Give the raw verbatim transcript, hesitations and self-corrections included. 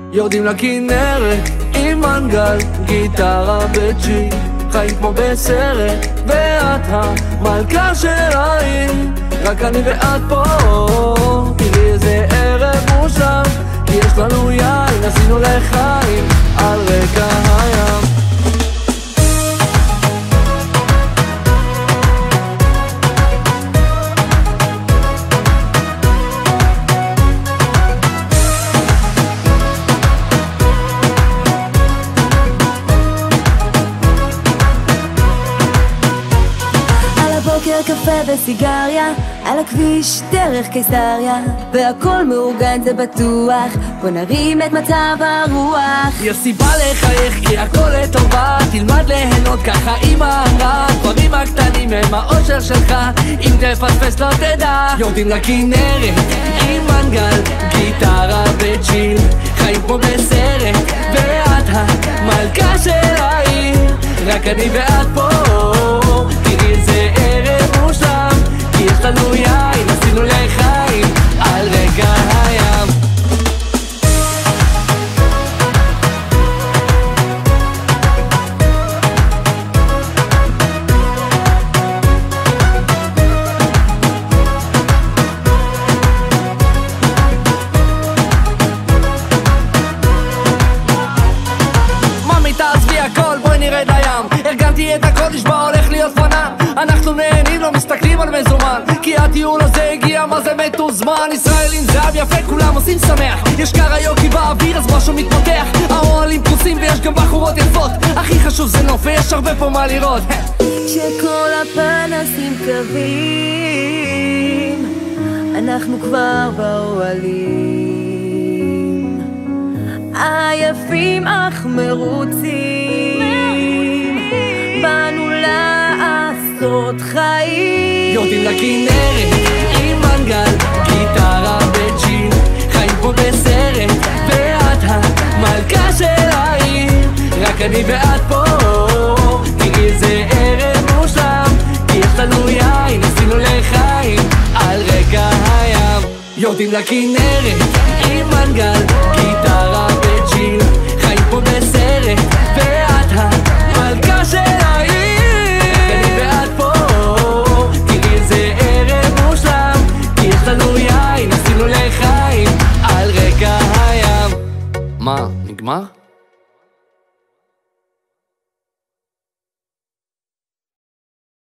יורדים לכנרת עם מנגל, גיטרה וג'י, חיים כמו בסרט, ואת המלכה של העיר, רק אני ואת פה. תראי איזה ערב מושלם, כי יש לנו יין, עשינו לחיים על רקע הים. קפה וסיגריה, על הכביש דרך קיסריה, והכל מאורגן זה בטוח, בוא נרים את מצב הרוח. יש סיבה לחייך כי הכל לטובה, תלמד ליהנות ככה עם הערה, דברים הקטנים הם האושר שלך, אם תפספס לא תדע. יורדים לכנרת עם מנגל, גיטרה וצ'יל, חיים כמו בסרט, ואת המלכה של העיר, רק אני ואת פה. תראי איזה ערב מושלם, כי יש לנו יין, עשינו לחיים על רקע הים. ממי תעזבי הכל, בואי נרד לים, ארגנתי את הכל, נשבע הולך להיות פנן, אנחנו נהנים, לא מסתכלים על מזומן, כי הטיול הזה הגיע, מה זה מתוזמן. ישראלים זהב יפה, כולם עושים שמח, יש קריוקי באוויר אז משהו מתפתח, האוהלים פרוסים ויש גם בחורות יפות, הכי חשוב זה נוף ויש הרבה פה מה לראות. כשכל הפנסים קווים, אנחנו כבר באוהלים, עייפים אך מרוצים, באנו לעשות חיים. יורדים לכנרת עם מנגל, גיטרה וג'יל, חיים פה בסרט, ואת המלכה של העיר, רק אני ואת פה. תראי איזה ערב מושלם, כי יש לנו יין, עשינו לחיים על רקע הים. יורדים לכנרת עם מנגל, גיטרה וג'יל, חיים פה בסרט, ואת המלכה של העיר, רק אני ואת פה. תראי איזה ערב מושלם, כי יש לנו יין, עשינו לחיים על רקע הים. מה, נגמר?